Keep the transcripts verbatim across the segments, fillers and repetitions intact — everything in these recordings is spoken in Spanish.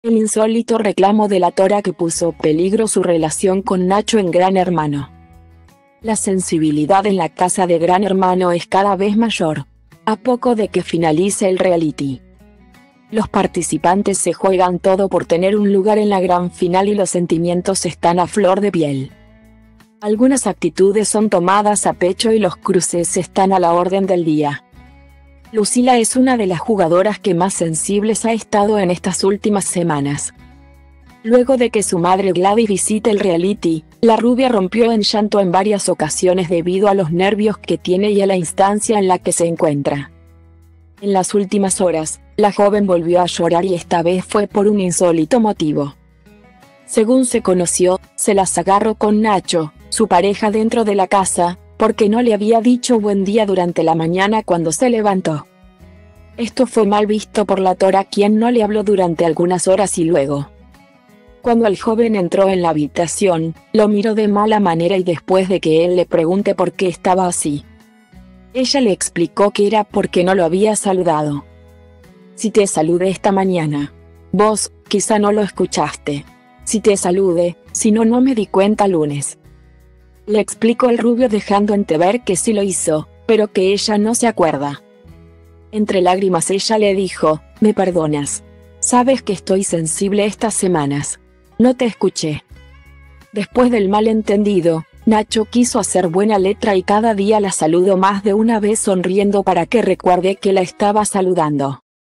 El insólito reclamo de la Tora que puso peligro su relación con Nacho en Gran Hermano. La sensibilidad en la casa de Gran Hermano es cada vez mayor, a poco de que finalice el reality. Los participantes se juegan todo por tener un lugar en la gran final y los sentimientos están a flor de piel. Algunas actitudes son tomadas a pecho y los cruces están a la orden del día. Lucila es una de las jugadoras que más sensibles ha estado en estas últimas semanas. Luego de que su madre Gladys visite el reality, la rubia rompió en llanto en varias ocasiones debido a los nervios que tiene y a la instancia en la que se encuentra. En las últimas horas, la joven volvió a llorar y esta vez fue por un insólito motivo. Según se conoció, se las agarró con Nacho, su pareja dentro de la casa, porque no le había dicho buen día durante la mañana cuando se levantó. Esto fue mal visto por la Tora, quien no le habló durante algunas horas y luego, cuando el joven entró en la habitación, lo miró de mala manera y después de que él le pregunte por qué estaba así, ella le explicó que era porque no lo había saludado. Si te saludé esta mañana. Vos, quizá no lo escuchaste. Si te saludé, si no no me di cuenta lunes. Le explicó el rubio dejando entrever que sí lo hizo, pero que ella no se acuerda. Entre lágrimas ella le dijo, ¿me perdonas? Sabes que estoy sensible estas semanas. No te escuché. Después del malentendido, Nacho quiso hacer buena letra y cada día la saludó más de una vez sonriendo para que recuerde que la estaba saludando.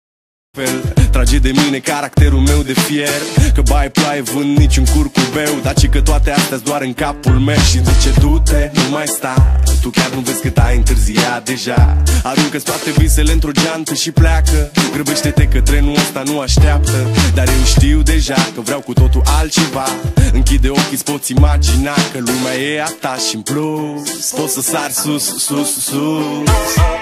Trage de mine caracterul meu de fier, că bai ploaie vând niciun curcubeu, dar ci că toate astea doar în capul meu. Și zice du-te, nu mai sta, tu chiar nu vezi cât ai întârziat deja. Aruncă-ți toate visele într-o geantă și pleacă, grăbește-te că trenul ăsta nu așteaptă. Dar eu știu deja că vreau cu totul altceva. Închide ochii, îți poți imagina că lumea e a ta și în plus poți să sari sus, sus, sus.